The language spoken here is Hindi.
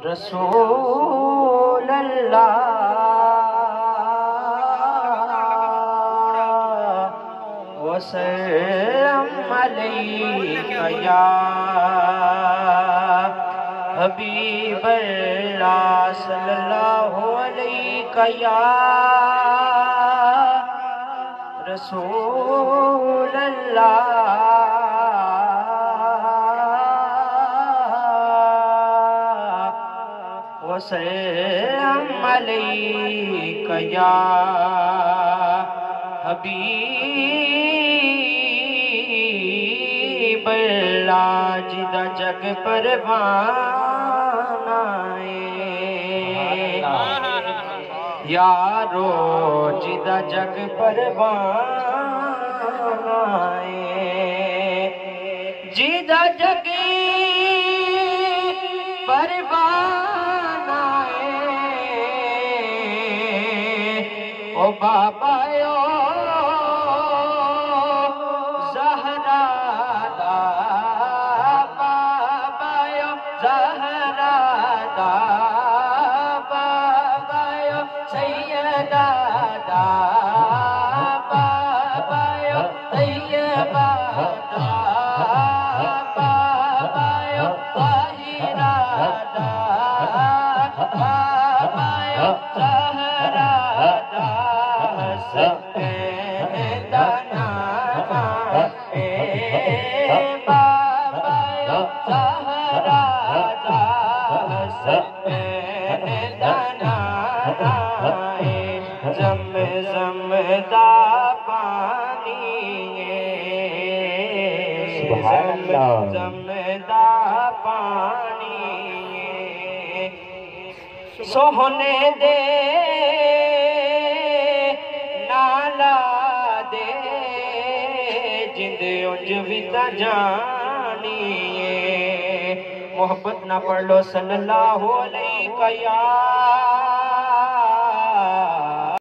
रसूल अल्लाह वसल्लम अलैका या हबीब अल्लाह सल्लल्लाहु अलैका या रसूल अल्लाह वसल्लम अलैका या हबीब अल्लाह जिदा जग परवाना यारो जिदा जग परवाना जिदा जग परवाना ओ बाबा ज़हरा दा बाबा ज़हरा दा बाबा सैयदा दा बाबा तैयबा दा बाबा ताहिरा दा बाबा ज़हरा दा सैयदा नाना बाबा ज़हरा दा सैयदा नाना ज़म दा पानी ज़म दा पानी सोहने दे नाला दे जिंद उंज भी ता जानिए मोहब्बत ना पढ़ लो सल्लल्लाहु अलैहि या